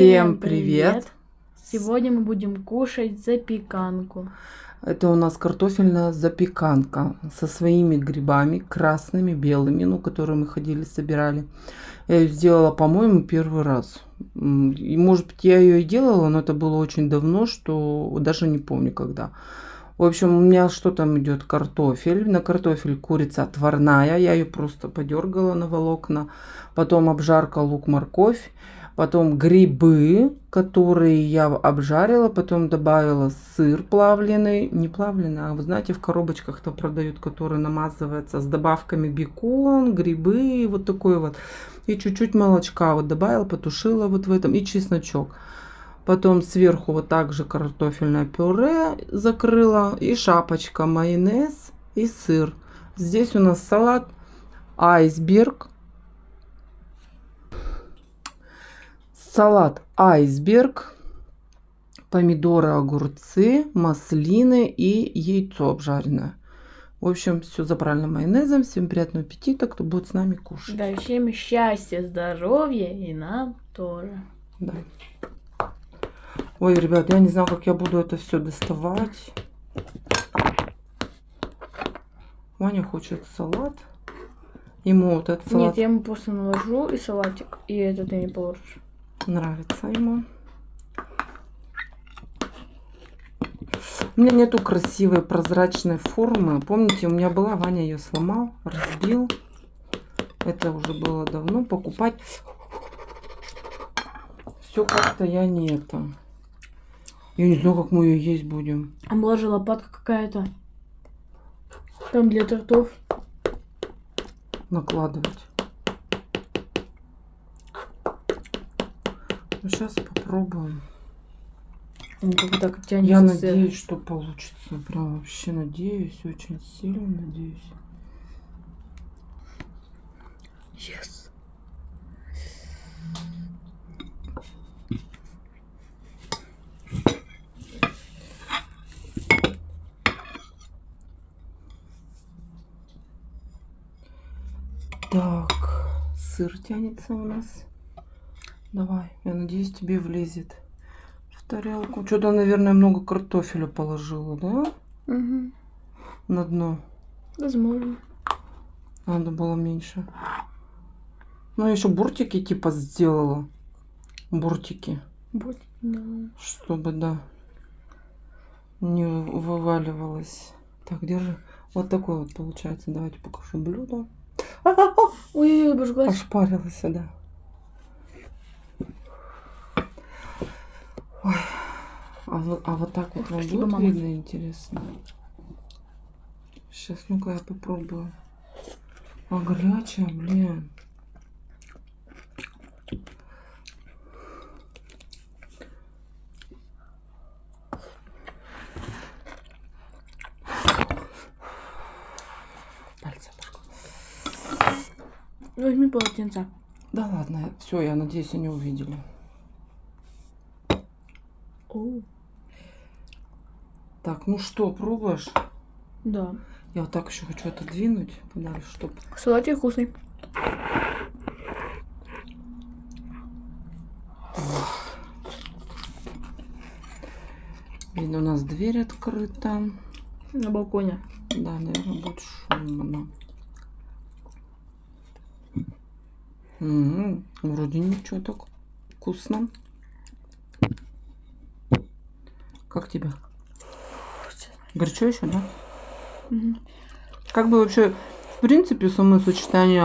Всем привет! Сегодня мы будем кушать запеканку. Это у нас картофельная запеканка со своими грибами, красными, белыми, которые мы ходили, собирали. Я ее сделала, по-моему, первый раз. И, может быть, я ее и делала, но это было очень давно, что даже не помню когда. В общем, у меня что там идет? Картофель. На картофель курица отварная. Я ее просто подергала на волокна. Потом обжарка, лук, морковь. Потом грибы, которые я обжарила. Потом добавила сыр плавленый. Не плавленый, а вы знаете, в коробочках-то продают, который намазывается с добавками бекон, грибы, вот такой вот. И чуть-чуть молочка вот добавила, потушила вот в этом. И чесночок. Потом сверху вот так же картофельное пюре закрыла. И шапочка, майонез и сыр. Здесь у нас салат айсберг. Салат айсберг. Помидоры, огурцы, маслины и яйцо обжаренное. В общем, все заправлено майонезом. Всем приятного аппетита, кто будет с нами кушать. Да, всем счастья, здоровья и нам тоже. Да. Ой, ребят, я не знаю, как я буду это все доставать. Ваня хочет салат. Ему вот этот салат... Нет, я ему просто наложу и салатик, и это ты не положишь. Нравится ему. У меня нету красивой прозрачной формы. Помните, у меня была, Ваня ее сломал, разбил. Это уже было давно. Покупать. Все как-то я не это... Я не знаю, как мы ее есть будем. А была же лопатка какая-то. Там для тортов. Накладывать. Ну, сейчас попробуем. Он как так тянется. Я надеюсь, что получится. Прям вообще надеюсь. Очень сильно надеюсь. Yes. Так, сыр тянется у нас. Давай, я надеюсь, тебе влезет в тарелку. Что-то, наверное, много картофеля положила, да? Угу. На дно. Возможно. Надо было меньше. Ну, я еще бортики типа сделала. Бортики. Бортики, да. Чтобы, да, не вываливалось. Так, держи. Вот такое вот получается. Давайте покажу блюдо. Ой, обожглась. Ошпарилась, да. Ой. А вот так вот вам Спасибо, будет мама. видно, интересно? Сейчас, ну-ка я попробую. А горячая, блин. Пальцы обожгло. Возьми полотенце. Да ладно, все, я надеюсь, они увидели. О. Так, ну что, пробуешь? Да. Я вот так еще хочу отодвинуть подальше, чтобы... Салатик вкусный. Видно, у нас дверь открыта. На балконе. Да, наверное, будет шумно. Вроде ничего, так вкусно. Как тебе? Горячо еще, да? Угу. Как бы вообще, в принципе, само сочетание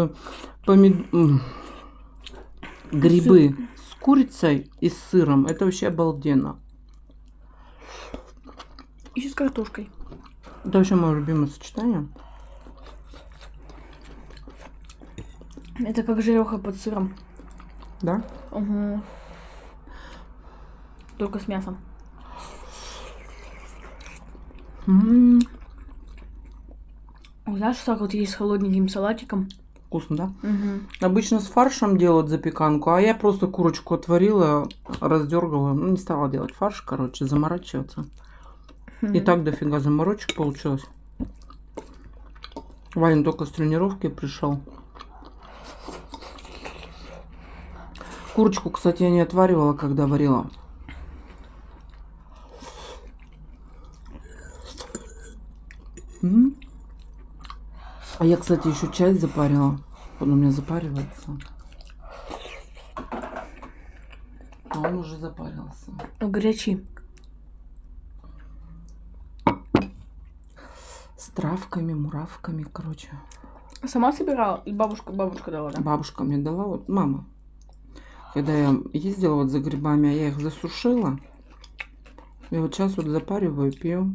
грибы с курицей и с сыром, это вообще обалденно. Еще с картошкой. Это вообще мое любимое сочетание. Это как жареха под сыром. Да? Угу. Только с мясом. Знаешь, так вот есть с холодненьким салатиком. Вкусно, да? Угу. Обычно с фаршем делают запеканку, а я просто курочку отварила, раздергала. Ну, не стала делать фарш, короче, заморачиваться. И так дофига заморочек получилось. Ваня только с тренировки пришел. Курочку, кстати, я не отваривала, когда варила. А я, кстати, еще чай запарила. Он у меня запаривается. А он уже запарился. Горячий. С травками, муравками, короче. Сама собирала? И бабушка дала, да? Бабушка мне дала, вот мама. Когда я ездила вот за грибами, а я их засушила. И вот сейчас вот запариваю, пью.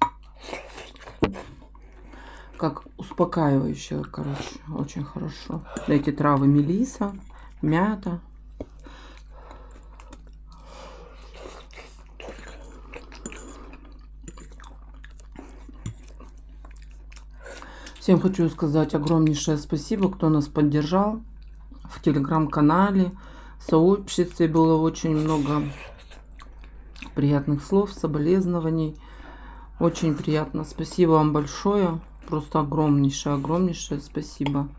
Как успокаивающее, короче, очень хорошо. Эти травы: мелиса, мята. Всем хочу сказать огромнейшее спасибо, кто нас поддержал в телеграм-канале, в сообществе. Было очень много приятных слов, соболезнований. Очень приятно. Спасибо вам большое. Просто огромнейшее спасибо.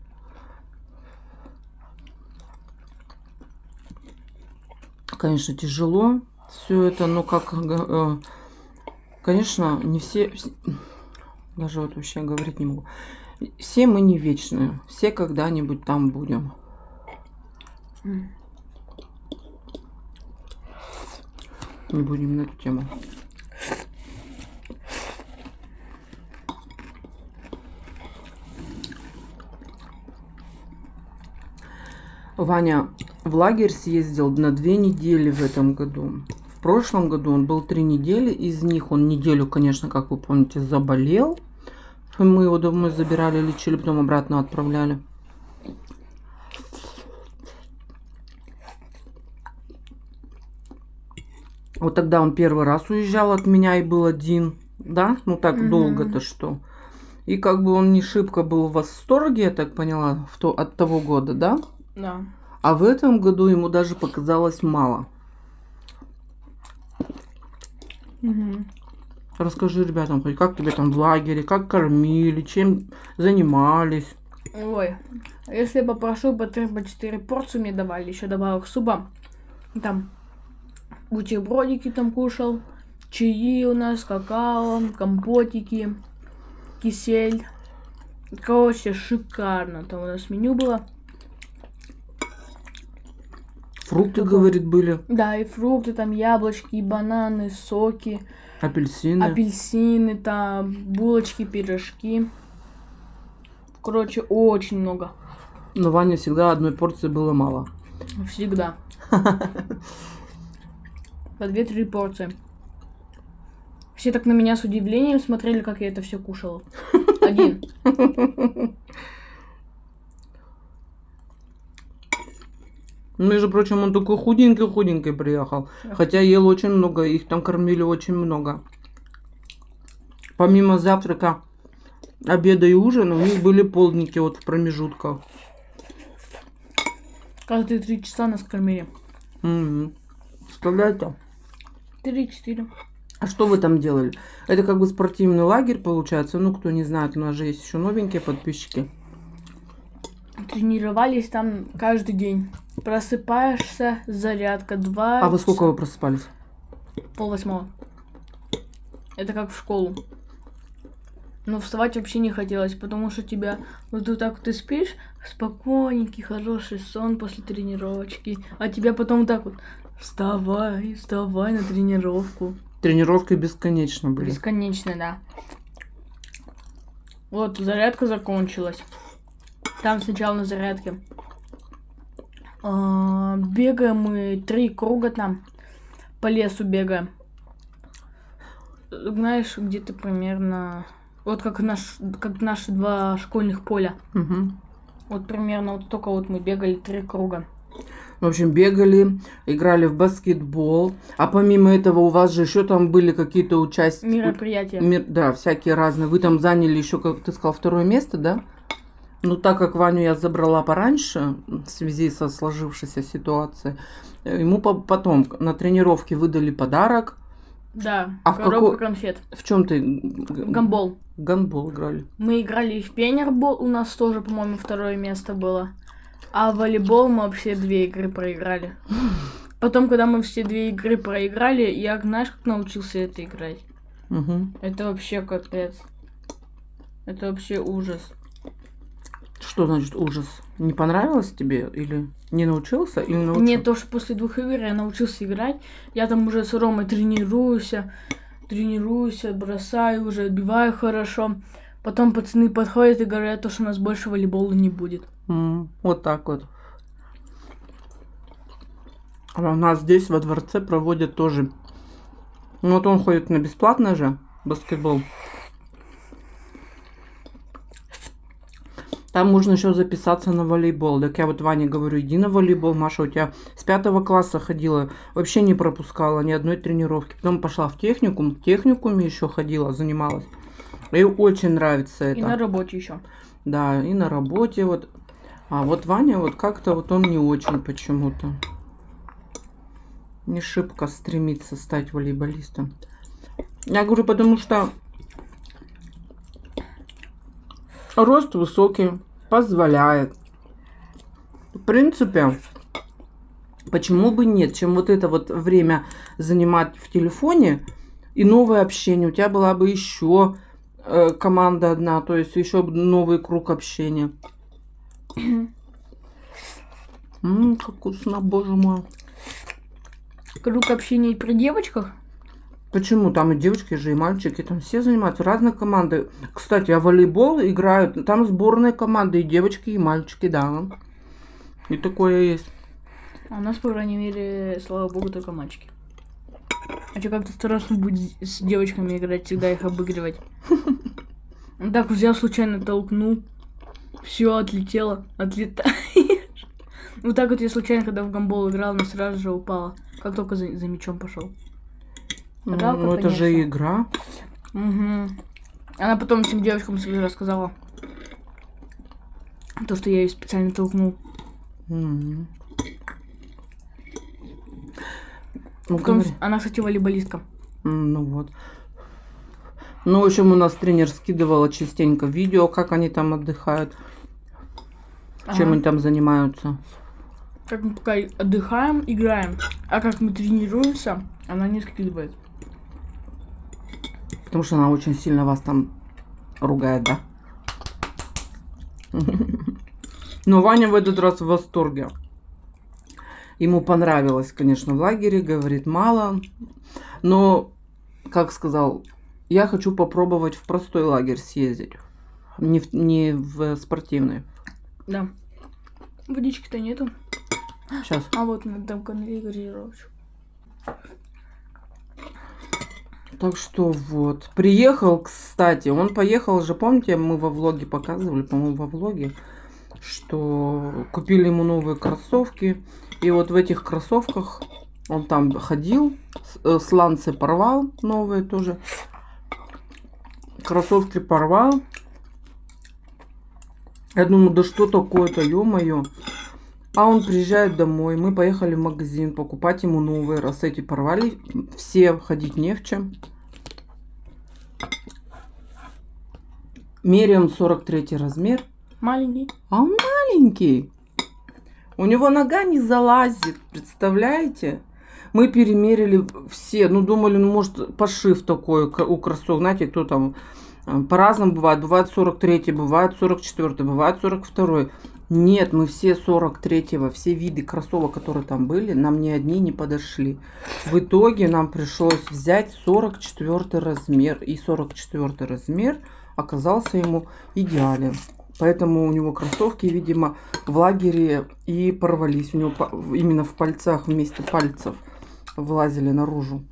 Конечно, тяжело все это, но как, конечно, не все, даже вот вообще говорить не могу. Все мы не вечные, все когда-нибудь там будем. Не будем на эту тему. Ваня в лагерь съездил на 2 недели в этом году. В прошлом году он был 3 недели. Из них он неделю, конечно, как вы помните, заболел. Мы его домой забирали, лечили, потом обратно отправляли. Вот тогда он первый раз уезжал от меня и был один. Да? Ну так долго-то что. И как бы он не шибко был в восторге, я так поняла, от того года, да? Да. А в этом году ему даже показалось мало. Расскажи ребятам, хоть как тебе там в лагере, как кормили, чем занимались. Ой, если я попрошу по 3-4 порции, мне давали, еще добавок супа. Там бутербродики там кушал, чаи у нас, какао, компотики, кисель. Короче, шикарно. Там у нас меню было. Фрукты, говорит, были. Да, и фрукты, там яблочки, и бананы, соки. Апельсины. Апельсины, там булочки, пирожки. Короче, очень много. Но Ване всегда одной порции было мало. Всегда. По 2-3 порции. Все так на меня с удивлением смотрели, как я это все кушала. Один. Между прочим, он такой худенький приехал. Хотя ел очень много, их там кормили очень много. Помимо завтрака, обеда и ужина, у них были полдники вот в промежутках. Каждые 3 часа нас кормили. Представляете? 3-4. А что вы там делали? Это как бы спортивный лагерь получается. Ну, кто не знает, у нас же есть еще новенькие подписчики. Тренировались там каждый день. Просыпаешься, зарядка 2 А вы сколько вы просыпались? 7:30. Это как в школу. Но вставать вообще не хотелось, потому что тебя вот так ты спишь, спокойненький, хороший сон после тренировочки, а тебя потом так вот вставай на тренировку. Тренировки бесконечно были. Бесконечно, да. Вот, зарядка закончилась. Там сначала на зарядке бегаем мы 3 круга там, по лесу бегаем. Знаешь, где-то примерно... Вот как наши 2 школьных поля. Вот примерно вот столько вот мы бегали 3 круга. В общем, бегали, играли в баскетбол. А помимо этого у вас же еще там были какие-то участия. Мероприятия. Да, всякие разные. Вы там заняли еще, как ты сказал, 2 место, да? Ну, так как Ваню я забрала пораньше, в связи со сложившейся ситуацией, ему потом на тренировке выдали подарок. Да, а коробку конфет. В чем ты? В гандбол. Гандбол играли. Мы играли и в пейнтбол, у нас тоже, по-моему, 2 место было. А в волейбол мы вообще 2 игры проиграли. Потом, когда мы все 2 игры проиграли, я, знаешь, как научился это играть? Угу. Это вообще капец. Это вообще ужас. Что значит ужас? Не понравилось тебе или не научился, или научился? Нет, то, что после 2 игр я научился играть. Я там уже с Ромой тренируюсь, бросаю уже, отбиваю хорошо. Потом пацаны подходят и говорят, что у нас больше волейбола не будет. Вот так вот. А у нас здесь во дворце проводят тоже. Ну вот он ходит на бесплатно же баскетбол. Там можно еще записаться на волейбол. Так я вот Ване говорю, иди на волейбол. Маша, у тебя с 5 класса ходила, вообще не пропускала ни одной тренировки. Потом пошла в техникум. В техникуме еще ходила, занималась. Ей очень нравится это. И на работе еще. Да, и на работе вот. А вот Ваня вот как-то вот он не очень почему-то. Не шибко стремится стать волейболистом. Я говорю, потому что рост высокий, позволяет. В принципе, почему бы нет? Чем вот это вот время занимать в телефоне и новое общение. У тебя была бы еще команда одна, то есть еще новый круг общения. Как вкусно, боже мой. Круг общения при девочках? Почему? Там и девочки же, и мальчики, там все занимаются, разные команды. Кстати, а волейбол играют, там сборные команды, и девочки, и мальчики, да. И такое есть. А у нас, по крайней мере, слава богу, только мальчики. А что, как-то страшно будет с девочками играть, всегда их обыгрывать. Так взял, случайно толкнул, все, отлетело, отлетаешь. Вот так вот я случайно, когда в гандбол играл, она сразу же упала, как только за мячом пошел. Жалко, ну, это конечно. же игра. Угу. Она потом этим девочкам своим рассказала. То, что я ее специально толкнул. Ну, Потом она, кстати, волейболистка. Ну вот. Ну, в общем, у нас тренер скидывала частенько видео, как они там отдыхают. Чем они там занимаются. Как мы пока отдыхаем, играем. А как мы тренируемся, она не скидывает. Потому что она очень сильно вас там ругает, да? Но Ваня в этот раз в восторге. Ему понравилось, конечно, в лагере, говорит, мало. Но, как сказал, я хочу попробовать в простой лагерь съездить. Не в спортивный. Да. Водички-то нету. Сейчас. А вот там канале газировочку. Так что вот. Приехал, кстати, он поехал же, помните, мы во влоге показывали, по-моему, во влоге, что купили ему новые кроссовки. И вот в этих кроссовках он там ходил, сланцы порвал, новые тоже. Кроссовки порвал. Я думаю, да что такое-то, ё-моё. А он приезжает домой, мы поехали в магазин покупать ему новые, раз эти порвали, все ходить не в чем. Меряем 43 размер. Маленький. А он маленький. У него нога не залазит, представляете? Мы перемерили все, ну думали, ну может пошив такой у кроссовок, знаете, кто там, по-разному бывает. Бывает 43, бывает 44, бывает 42. Нет, мы все 43-го, все виды кроссовок, которые там были, нам ни одни не подошли. В итоге нам пришлось взять 44 размер. И 44 размер оказался ему идеален. Поэтому у него кроссовки, видимо, в лагере и порвались. У него именно в пальцах, вместе пальцев вылазили наружу.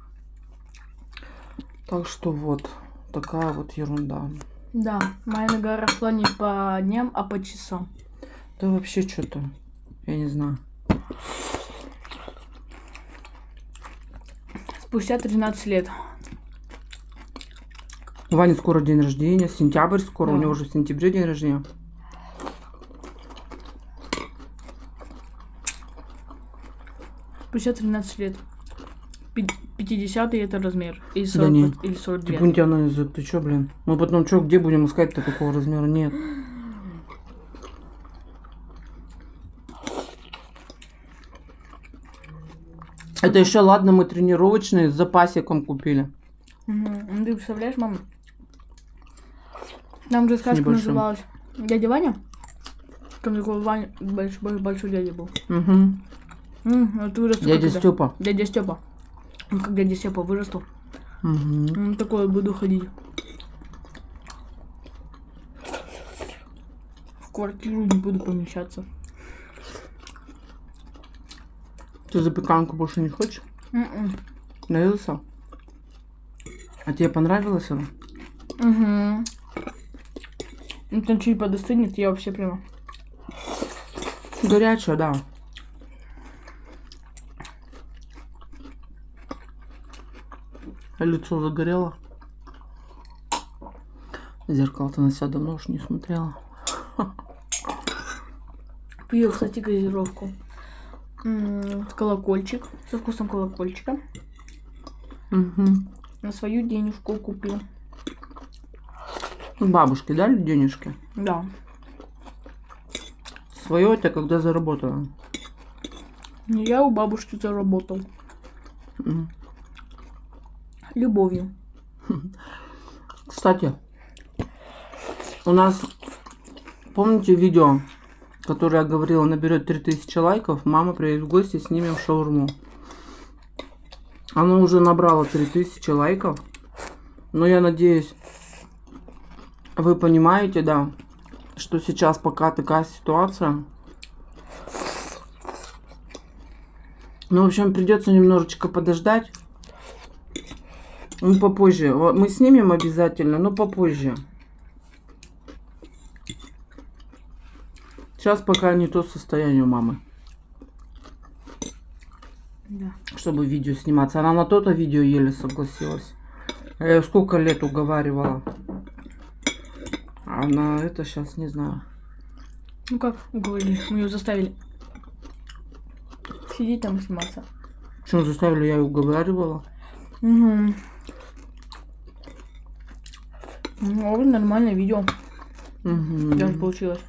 Так что вот, такая вот ерунда. Да, моя нога росла не по дням, а по часам. Да вообще что-то, я не знаю. Спустя 13 лет. У Вани скоро день рождения, сентябрь скоро, Да. У него уже в сентябре день рождения. Спустя 13 лет. 50-й это размер. Или Да 40, нет. или Ты 49. будь на язык, ты чё, блин? Мы потом чё, где будем искать-то такого размера? Нет. Это еще ладно, мы тренировочные с запасиком купили. Ну, ты представляешь, мама? Там же сказка небольшим. называлась «Дядя Ваня». Там такой Ваня, большой дядя был. Вот вырасту, Дядя как это. Степа. Дядя Степа. Ну, как дядя Степа вырасту. Такое буду ходить. В квартиру не буду помещаться. Ты запеканку больше не хочешь? Наелся? А тебе понравилось она? Ну, там чуть подостынет, я вообще прямо... Горячая, да. Лицо загорело. Зеркало-то на себя давно уж не смотрела. Пью, кстати, газировку. Колокольчик. Со вкусом колокольчика. На свою денежку купил. Бабушке дали денежки? Да. Свое это когда заработала? Я у бабушки заработал. Любовью. Кстати, у нас, помните видео, которое я говорила, наберет 3000 лайков, мама приедет в гости, снимем шаурму. Оно уже набрало 3000 лайков, но я надеюсь, вы понимаете, да, что сейчас пока такая ситуация. Ну, в общем, придется немножечко подождать. Ну, попозже. Мы снимем обязательно, но попозже. Сейчас пока не то состояние у мамы. Да. Чтобы видео сниматься. Она на то-то видео еле согласилась. Я ее сколько лет уговаривала. А на это сейчас не знаю. Ну как уговорили? Мы ее заставили сидеть там и сниматься. Почему заставили? Я ее уговаривала. Ну, нормальное видео. Даже получилось.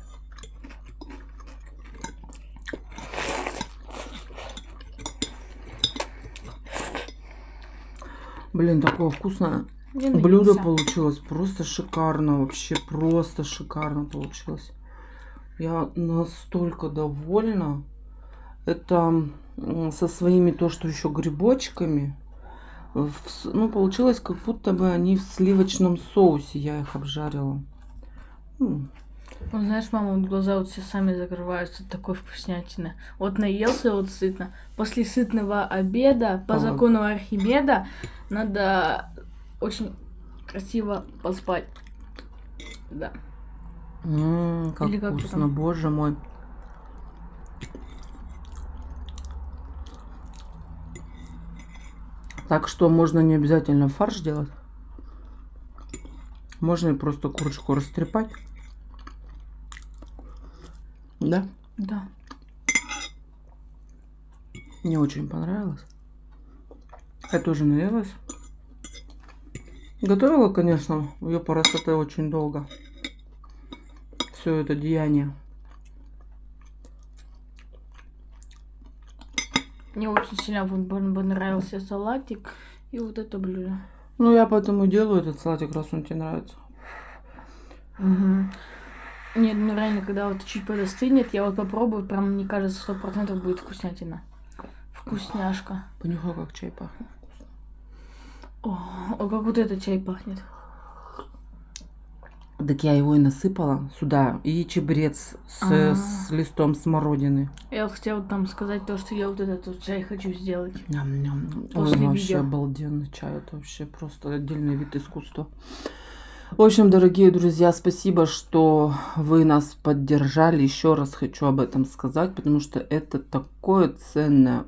Блин, такое вкусное Я блюдо наелся. получилось. Просто шикарно. Вообще просто шикарно получилось. Я настолько довольна. Это со своими то, что еще грибочками. Ну, получилось, как будто бы они в сливочном соусе. Я их обжарила. Вот знаешь, мама, вот глаза вот все сами закрываются, такой вкуснятины. Вот наелся, вот сытно. После сытного обеда, по закону Архимеда, надо очень красиво поспать. Да. Как Или как вкусно, там? боже мой. Так что можно не обязательно фарш делать. Можно и просто курочку растрепать. Да? Да. Мне очень понравилось. Я тоже наелась. Готовила, конечно, ее красоты очень долго. Все это деяние. Мне очень сильно понравился салатик и вот это блюдо. Ну, я поэтому делаю этот салатик, раз он тебе нравится. Нет, ну реально, когда вот чуть подостынет, я вот попробую, прям, мне кажется, 100% будет вкуснятина. Вкусняшка. Понюхай, как чай пахнет. О, как вот этот чай пахнет. Так я его и насыпала сюда. И чебрец с листом смородины. Я вот хотела там сказать то, что я вот этот вот чай хочу сделать. Ой, После вообще видео. обалденный чай. Это вообще просто отдельный вид искусства. В общем, дорогие друзья, спасибо, что вы нас поддержали. Еще раз хочу об этом сказать, потому что это такое ценное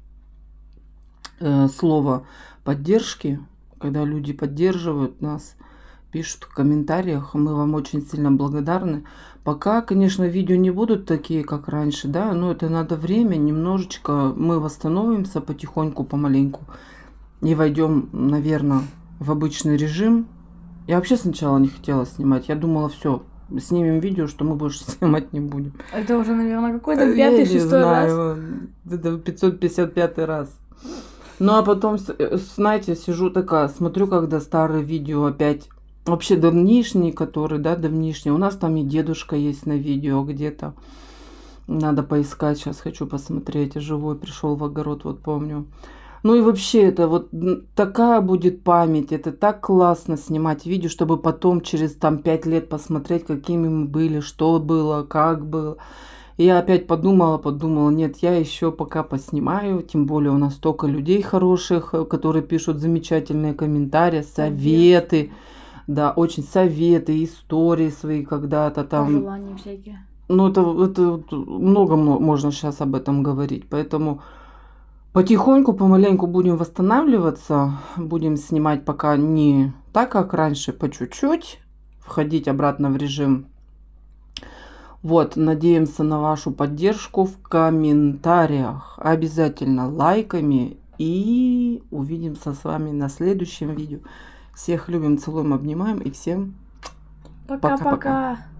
слово поддержки, когда люди поддерживают нас, пишут в комментариях. Мы вам очень сильно благодарны. Пока, конечно, видео не будут такие, как раньше, да, но это надо время, немножечко мы восстановимся потихоньку, помаленьку и войдем, наверное, в обычный режим. Я вообще сначала не хотела снимать. Я думала, все, снимем видео, что мы больше снимать не будем. Это уже, наверное, какой-то 5-6 раз. Это 555 раз. Ну, а потом, знаете, сижу такая, смотрю, когда старые видео опять, вообще давнишние, которые, да, давнишние. У нас там и дедушка есть на видео где-то. Надо поискать, сейчас хочу посмотреть. Живой пришел в огород, вот помню. Ну и вообще, это вот такая будет память, это так классно снимать видео, чтобы потом через там 5 лет посмотреть, какими мы были, что было, как было. И я опять подумала, нет, я еще пока поснимаю, тем более у нас столько людей хороших, которые пишут замечательные комментарии, советы, да, очень советы, истории свои когда-то там. Пожелания всякие. Ну, это много можно сейчас об этом говорить, поэтому потихоньку, помаленьку будем восстанавливаться, будем снимать пока не так, как раньше, по чуть-чуть, входить обратно в режим. Вот, надеемся на вашу поддержку в комментариях, обязательно лайками, и увидимся с вами на следующем видео. Всех любим, целуем, обнимаем, и всем Пока-пока.